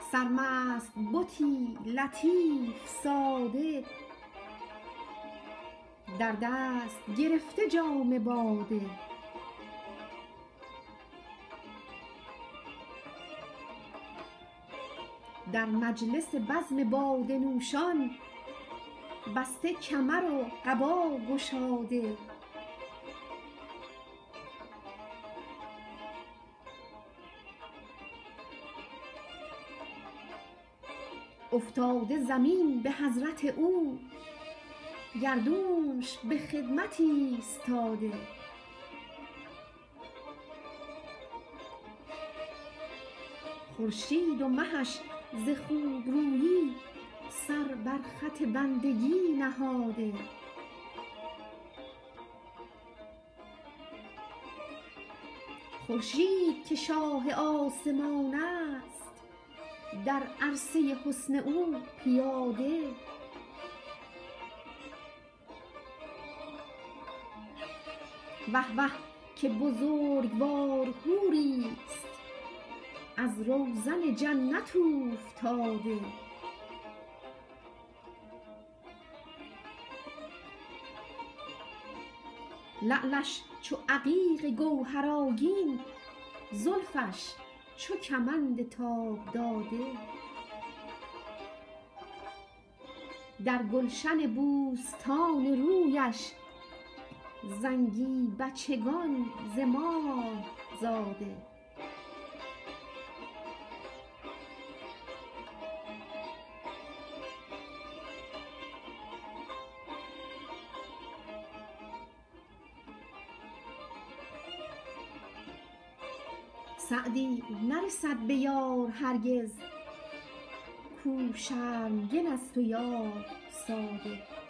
سرمست بتی لطیف ساده، در دست گرفته جام باده. در مجلس بزم باده نوشان، بسته کمر و قبا گشاده. افتاده زمین به حضرت او، گردونش به خدمت ایستاده. خورشید و مهش ز خوبرویی، سر بر خط بندگی نهاده. خورشید که شاه آسمان است، در عرصه حسن او پیاده. وه وه که بزرگوار حوریست، از روزن جنت اوفتاده. لعلش چو عقیق گوهرآگین، زلفش چو کمند تاب داده. در گلشن بوستان رویش، زنگی بچگان ز ماه زاده. سعدی نرسد به یار هرگز، کو شرمگن است و یار ساده.